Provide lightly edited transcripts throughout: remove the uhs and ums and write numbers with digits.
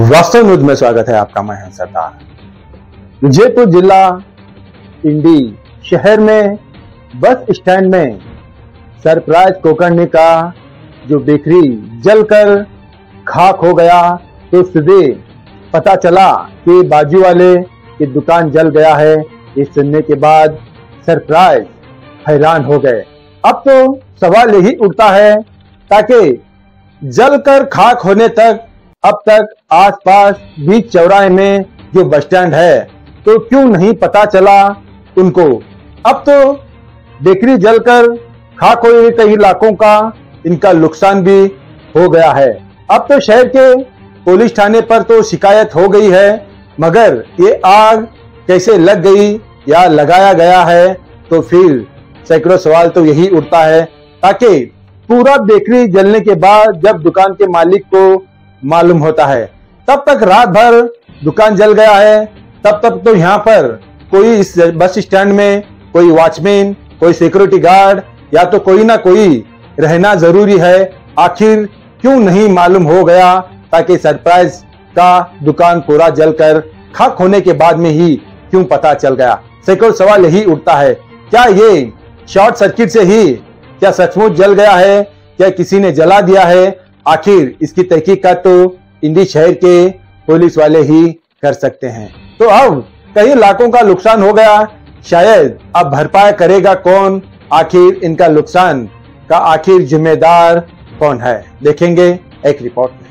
वास्तव न्यूज में स्वागत है आपका। मैं सरदार। जयपुर जिला इंडी शहर में बस स्टैंड में सरप्राइज कोकरने का जो बेकरी जलकर खाक हो गया, तो सुबह पता चला कि बाजू वाले की दुकान जल गया है। ये सुनने के बाद सरप्राइज हैरान हो गए। अब तो सवाल यही उठता है ताकि जलकर खाक होने तक अब तक आसपास बीच चौराहे में जो बस स्टैंड है तो क्यों नहीं पता चला उनको। अब तो बेकरी जलकर खाक हुए कई लाखों का इनका नुकसान भी हो गया है। अब तो शहर के पुलिस थाने पर तो शिकायत हो गई है, मगर ये आग कैसे लग गई या लगाया गया है, तो फिर सैकड़ों सवाल तो यही उठता है। ताकि पूरा बेकरी जलने के बाद जब दुकान के मालिक को मालूम होता है, तब तक रात भर दुकान जल गया है, तब तक तो यहाँ पर कोई इस बस स्टैंड में कोई वॉचमैन, कोई सिक्योरिटी गार्ड या तो कोई ना कोई रहना जरूरी है। आखिर क्यों नहीं मालूम हो गया, ताकि सरप्राइज का दुकान पूरा जलकर खाक होने के बाद में ही क्यों पता चल गया। सैकड़ों सवाल यही उठता है। क्या ये शॉर्ट सर्किट से ही क्या सचमुच जल गया है, क्या किसी ने जला दिया है? आखिर इसकी तहकीकात तो इंडी शहर के पुलिस वाले ही कर सकते हैं। तो अब कई लाखों का नुकसान हो गया, शायद अब भरपाई करेगा कौन? आखिर इनका नुकसान का आखिर जिम्मेदार कौन है, देखेंगे एक रिपोर्ट में।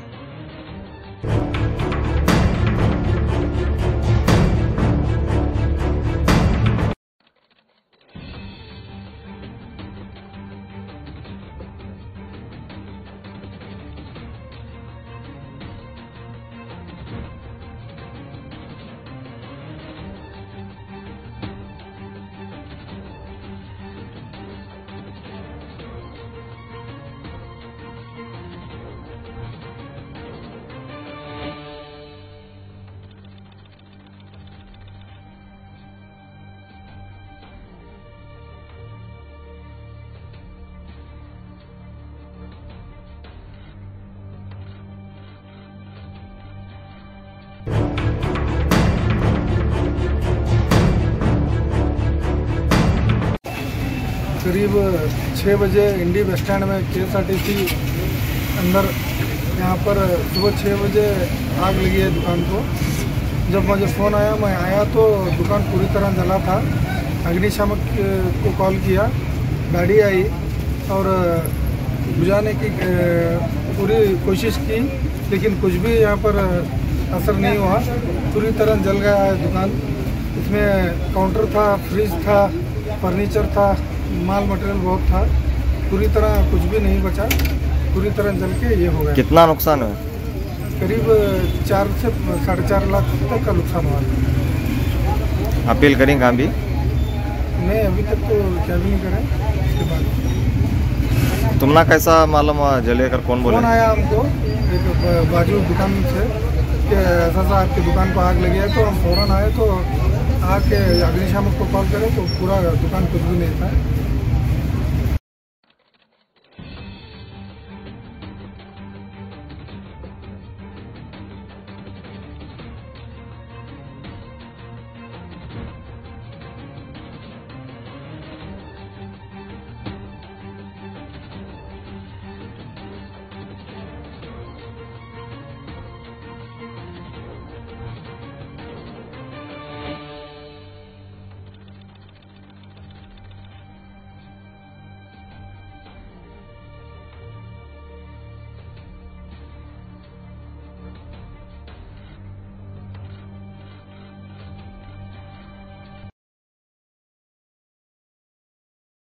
करीब 6 बजे इंडी बस स्टैंड में KSRTC अंदर यहाँ पर सुबह 6 बजे आग लगी है दुकान को। जब मुझे फ़ोन आया, मैं आया तो दुकान पूरी तरह जला था। अग्निशामक को कॉल किया, गाड़ी आई और बुझाने की पूरी कोशिश की, लेकिन कुछ भी यहाँ पर असर नहीं हुआ। पूरी तरह जल गया है दुकान। इसमें काउंटर था, फ्रिज था, फर्नीचर था, माल मटेरियल बहुत था। पूरी तरह कुछ भी नहीं बचा, पूरी तरह जल के ये हो गया। कितना नुकसान है? करीब 4 से 4.5 लाख तक का नुकसान हुआ। अपील करेंगे अभी? नहीं, अभी तक तो क्या भी नहीं करें। इसके बाद तुमने कैसा मालूम हुआ जले कर? कौन बोला? फोन आया हमको एक बाजू दुकान से कि ऐसा आपकी दुकान पर आग लगी है, तो हम फौरन आए तो आके अग्निशामक को कॉल करें तो पूरा दुकान कुछ भी नहीं था।